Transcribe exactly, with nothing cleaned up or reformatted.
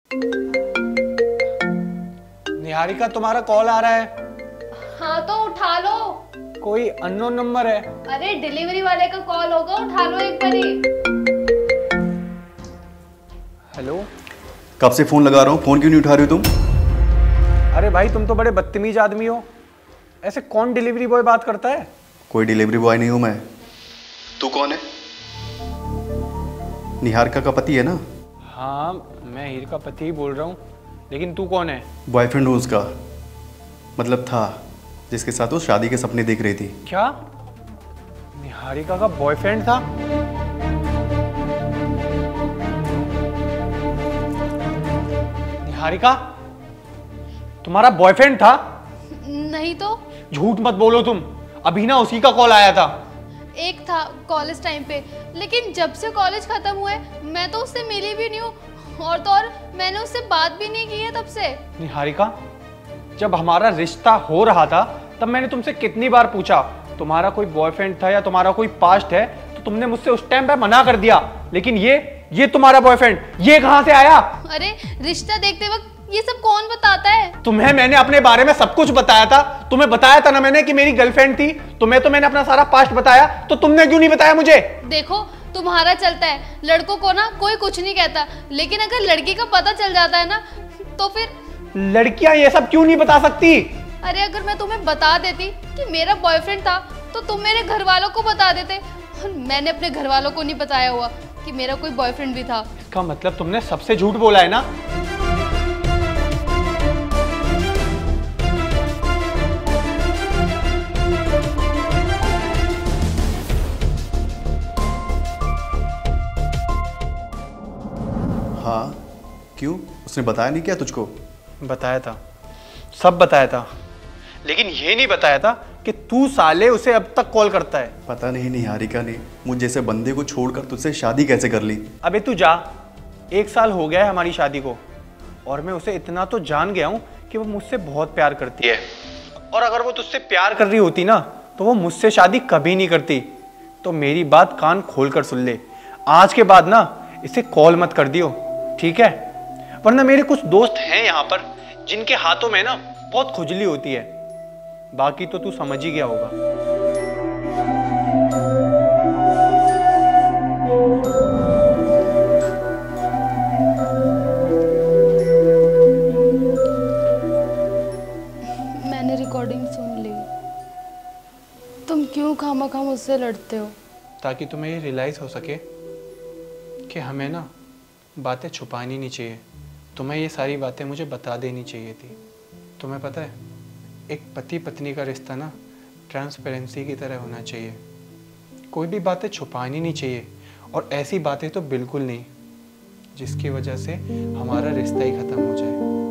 निहारिका, तुम्हारा कॉल आ रहा है। हाँ तो उठा लो। कोई अननोन नंबर है। अरे डिलीवरी वाले का कॉल होगा, उठा लो एक बारी। हेलो। कब से फोन लगा रहा हूँ, फोन क्यों नहीं उठा रहे हो तुम? अरे भाई, तुम तो बड़े बदतमीज आदमी हो। ऐसे कौन डिलीवरी बॉय बात करता है? कोई डिलीवरी बॉय नहीं हूँ मैं। तू कौन है? निहारिका का पति है ना? हाँ, मैं हीर का पति ही बोल रहा हूँ, लेकिन तू कौन है? बॉयफ्रेंड हूँ उसका, मतलब था, जिसके साथ वो शादी के सपने देख रही थी। क्या निहारिका का बॉयफ्रेंड था? निहारिका, तुम्हारा बॉयफ्रेंड था? नहीं तो। झूठ मत बोलो तुम, अभी ना उसी का कॉल आया था। एक था कॉलेज टाइम पे, लेकिन जब से कॉलेज खत्म हुए मैं तो उससे मिली भी नहीं हूँ, और तो और मैंने उससे बात भी नहीं की है तब से। निहारिका, जब हमारा रिश्ता हो रहा था तब मैंने तुमसे कितनी बार पूछा तुम्हारा कोई बॉयफ्रेंड था या तुम्हारा कोई पास्ट है, तो तुमने मुझसे उस टाइम पे मना कर दिया। लेकिन ये ये तुम्हारा बॉयफ्रेंड ये कहां से आया? अरे रिश्ता देखते वक्त ये सब कौन बताता है? तुम्हें मैंने अपने बारे में सब कुछ बताया था। तुम्हें बताया था ना मैंने कि मेरी गर्लफ्रेंड थी। तुम्हें तो मैंने अपना सारा पास्ट बताया, तो तुमने क्यों नहीं बताया मुझे? देखो तुम्हारा चलता है, लड़कों को ना कोई कुछ नहीं कहता, लेकिन अगर लड़की का पता चल जाता है ना तो फिर। लड़कियां ये सब क्यों नहीं बता सकती? अरे अगर मैं तुम्हें बता देती कि मेरा बॉयफ्रेंड था तो तुम मेरे घर वालों को बता देते। मैंने अपने घर वालों को नहीं बताया हुआ कि मेरा कोई बॉयफ्रेंड भी था। इसका मतलब तुमने सबसे झूठ बोला है ना? हाँ, क्यों? उसने बताया नहीं क्या तुझको? बताया था, सब बताया था, लेकिन ये नहीं बताया था कि तू साले उसे अब तक कॉल करता है। पता नहीं निहारिका ने मुझ जैसे बंदे को छोड़कर तुझसे शादी कैसे कर ली। अबे तू जा, एक साल हो गया है हमारी शादी को, और मैं उसे इतना तो जान गया हूँ कि वो मुझसे बहुत प्यार करती है, और अगर वो तुझसे प्यार कर रही होती ना तो वो मुझसे शादी कभी नहीं करती। तो मेरी बात कान खोल कर सुन ले, आज के बाद ना इसे कॉल मत कर दियो, ठीक है? वरना मेरे कुछ दोस्त हैं यहाँ पर जिनके हाथों में ना बहुत खुजली होती है। बाकी तो तू समझ ही गया होगा। मैंने रिकॉर्डिंग सुन ली। तुम क्यों खामखा मुझसे लड़ते हो? ताकि तुम्हें ये रियलाइज हो सके कि हमें ना बातें छुपानी नहीं चाहिए। तुम्हें ये सारी बातें मुझे बता देनी चाहिए थी। तुम्हें पता है, एक पति पत्नी का रिश्ता ना ट्रांसपेरेंसी की तरह होना चाहिए। कोई भी बातें छुपानी नहीं चाहिए, और ऐसी बातें तो बिल्कुल नहीं जिसकी वजह से हमारा रिश्ता ही ख़त्म हो जाए।